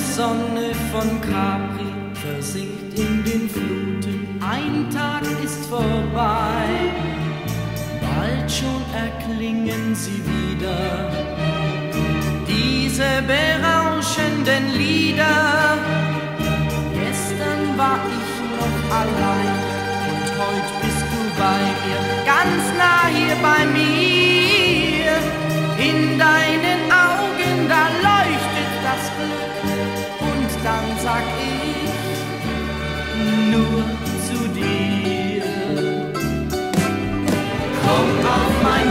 Sonne von Capri versinkt in den Fluten. Ein Tag ist vorbei, bald schon erklingen sie wieder, diese berauschenden Lieder. Gestern war ich noch allein und heute bist du bei mir, ganz nah hier bei mir. In deinen Augen, da leuchtet das Glück, und dann sag ich nur zu dir: Komm auf mein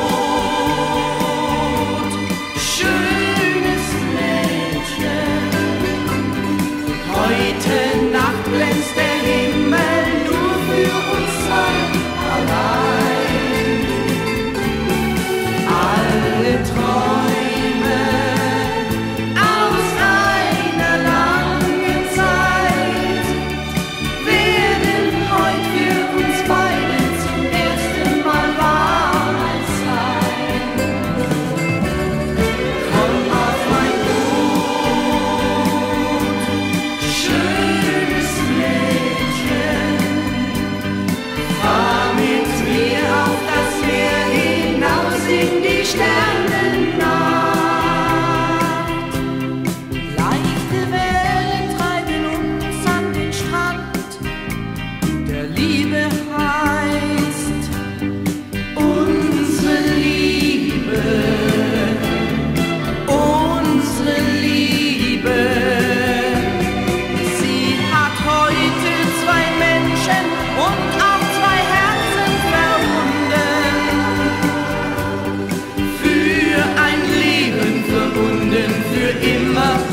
Boot, schönes Mädchen. Heute Nacht glänzt der Himmel nur für uns zwei allein. Alle Träume aus einer langen Zeit werden heute für uns beide zum ersten Mal Wahrheit sein. Komm auf mein Boot, schönes Mädchen, fahr mit mir auf das Meer hinaus in die Sternennacht. Leichte Wellen treiben uns an den Strand, der Liebe heißt unsere Liebe, unsere Liebe. Sie hat heute zwei Menschen und auch zwei Herzen verbunden, für ein Leben verbunden, für immer.